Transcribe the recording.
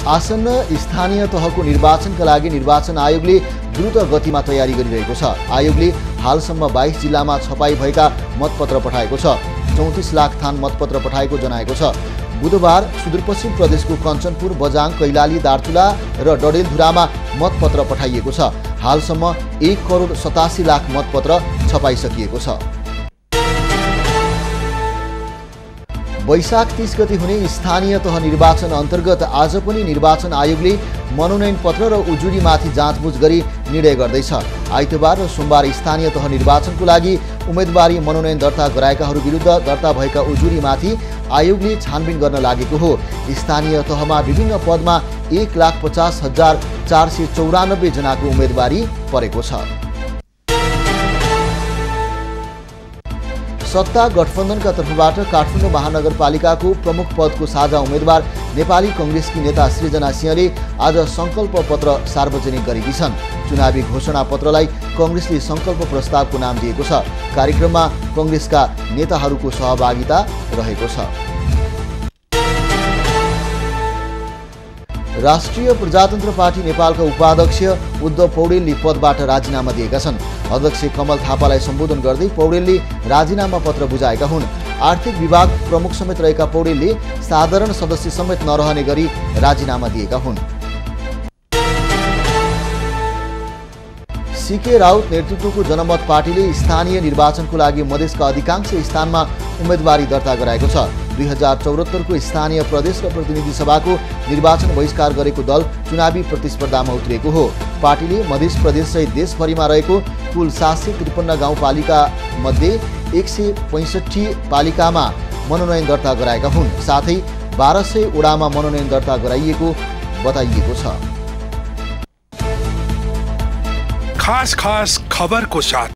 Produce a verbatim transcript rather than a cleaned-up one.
आसन्न स्थानीय तहको निर्वाचनका लागि निर्वाचन आयोगले द्रुत गतिमा तयारी गरिरहेको छ। आयोगले हालसम्म बाइस जिल्लामा छपाई भएका मतपत्र पठाएको छ। चौतिस लाख थान मतपत्र पठाएको जनाएको छ। बुधबार सुदूरपश्चिम प्रदेशको कञ्चनपुर, बजाङ, कैलाली, दार्चुला र डडेलधुरामा मतपत्र पठाइएको छ। हालसम्म एक करोड सतासी लाख मतपत्र छपाइसकिएको छ। वैशाख तीस गति हुने स्थानीय तह निर्वाचन अन्तर्गत आज पनि निर्वाचन आयोगले मनोनयन पत्र र उजुरीमाथि जाँचबुझ गरी निर्णय गर्दैछ। आइतबार र सोमबार स्थानीय तह निर्वाचनको लागि उम्मेदवारी मनोनयन दर्ता गराएकाहरू विरुद्ध दर्ता भएका उजुरीमाथि आयोगले छानबिन गर्न लागेको हो। स्थानीय तहमा विभिन्न पदमा एक लाख पचास हजार चार सय चौरानब्बे जनाको उम्मेदवारी परेको छ। सत्ता गठबन्धनका तर्फबाट काठमाडौँ महानगरपालिकाको प्रमुख पदको साझा उम्मेदवार नेपाली कङ्ग्रेसकी नेता सृजना सिंहले आज सङ्कल्प पत्र सार्वजनिक गरेकी छन्। चुनावी घोषणा पत्रलाई कङ्ग्रेसले सङ्कल्प प्रस्तावको नाम दिएको छ। कार्यक्रममा कङ्ग्रेसका नेताहरूको सहभागिता रहेको छ। राष्ट्रिय प्रजातन्त्र पार्टी नेपालका उपाध्यक्ष उद्धव पौडेलले पदबाट राजीनामा दिएका छन्। अध्यक्ष कमल थापालाई सम्बोधन गर्दै पौडेलले राजीनामा पत्र बुझाएका हुन्। आर्थिक विभाग प्रमुख समेत रहेका पौडेलले साधारण सदस्य समेत नरहने गरी राजीनामा दिएका हुन्। सीके राउत नेतृत्वको जनमत पार्टीले स्थानीय निर्वाचनको लागि मधेसका अधिकांश स्थानमा उम्मेदवारी दर्ता गराएको छ। दुई हजार चौहत्तरको स्थानीय प्रदेश र प्रतिनिधि सभाको निर्वाचन बहिष्कार गरेको दल चुनावी प्रतिस्पर्धामा उत्रिएको हो। पार्टीले मध्य प्रदेश सहित देशभरिमा रहेको कुल सात सय त्रिपन्न गाउँपालिका मध्ये एक सय पैँसठी पालिकामा मनोनयन दर्ता गराएका हुन्। साथै बाह्र सय ओडामा मनोनयन दर्ता गराइएको बताइएको छ। खास खास खबरको साथ